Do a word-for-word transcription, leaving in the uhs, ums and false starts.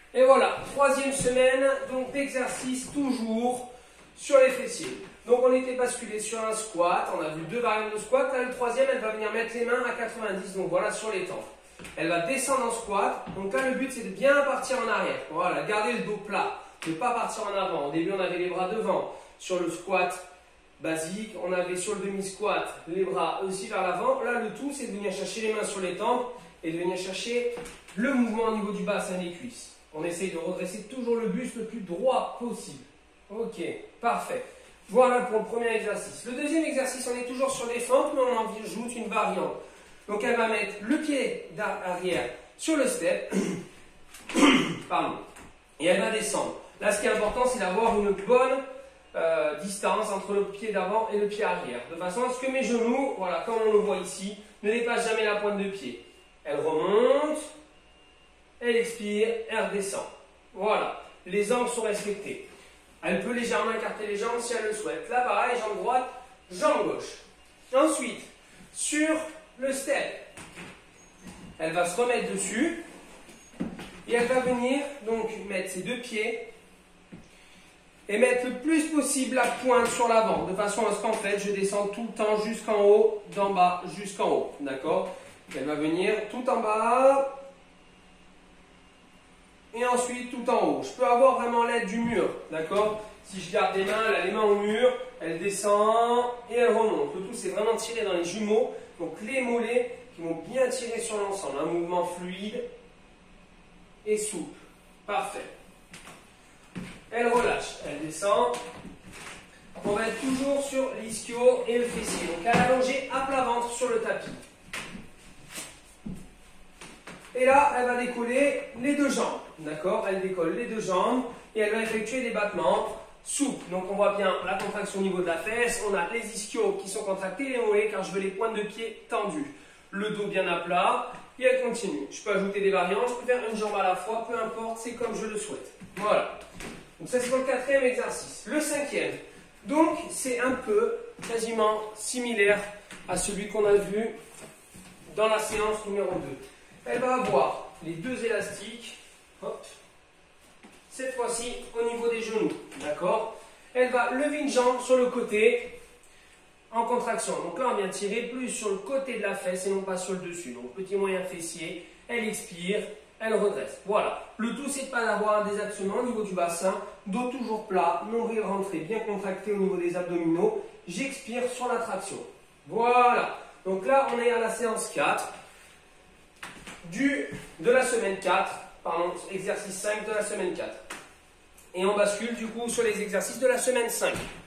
Et voilà, troisième semaine, donc d'exercice toujours sur les fessiers. Donc on était basculé sur un squat, on a vu deux variantes de squat. Là, le troisième, elle va venir mettre les mains à quatre-vingt-dix, donc voilà, sur les tempes. Elle va descendre en squat, donc là le but c'est de bien partir en arrière. Voilà, garder le dos plat, ne pas partir en avant. Au début on avait les bras devant. Sur le squat basique, on avait sur le demi-squat les bras aussi vers l'avant. Là le tout c'est de venir chercher les mains sur les tempes et de venir chercher le mouvement au niveau du bassin des cuisses. On essaye de redresser toujours le buste le plus droit possible. Ok, parfait. Voilà pour le premier exercice. Le deuxième exercice, on est toujours sur les fentes, mais on en ajoute une variante. Donc elle va mettre le pied arrière sur le step, pardon, et elle va descendre. Là, ce qui est important, c'est d'avoir une bonne euh, distance entre le pied d'avant et le pied arrière, de façon à ce que mes genoux, voilà, comme on le voit ici, ne dépassent jamais la pointe de pied. Elle remonte, elle expire, elle redescend. Voilà, les angles sont respectés. Elle peut légèrement écarter les jambes si elle le souhaite. Là, pareil, jambe droite, jambe gauche. Ensuite, sur le step, elle va se remettre dessus et elle va venir donc mettre ses deux pieds et mettre le plus possible la pointe sur l'avant, de façon à ce qu'en fait, je descends tout le temps jusqu'en haut, d'en bas jusqu'en haut. D'accord? Elle va venir tout en bas et ensuite tout en haut. Je peux avoir vraiment l'aide du mur, d'accord? Si je garde les mains, elle a les mains au mur, elle descend et elle remonte. Le tout, c'est vraiment tirer dans les jumeaux, donc les mollets qui vont bien tirer sur l'ensemble. Un mouvement fluide et souple. Parfait. Elle relâche, elle descend. On va être toujours sur l'ischio et le fessier. Donc elle allongée à plat ventre sur le tapis. Et là, elle va décoller les deux jambes. D'accord? Elle décolle les deux jambes et elle va effectuer des battements souples. Donc on voit bien la contraction au niveau de la fesse. On a les ischios qui sont contractés, les mollets, car je veux les pointes de pied tendues. Le dos bien à plat. Et elle continue. Je peux ajouter des variantes. Je peux faire une jambe à la fois. Peu importe, c'est comme je le souhaite. Voilà. Donc ça, c'est pour le quatrième exercice. Le cinquième. Donc, c'est un peu, quasiment similaire à celui qu'on a vu dans la séance numéro deux. Elle va avoir les deux élastiques, hop, cette fois-ci au niveau des genoux, d'accord? Elle va lever une jambe sur le côté en contraction. Donc là, on vient tirer plus sur le côté de la fesse et non pas sur le dessus. Donc petit moyen fessier, elle expire, elle redresse. Voilà. Le tout, c'est de ne pas avoir un désaxement au niveau du bassin, dos toujours plat, nombril rentré, bien contracté au niveau des abdominaux. J'expire sur la traction. Voilà. Donc là, on est à la séance quatre. Du, de la semaine quatre, pardon, exercice cinq de la semaine quatre. Et on bascule du coup sur les exercices de la semaine cinq.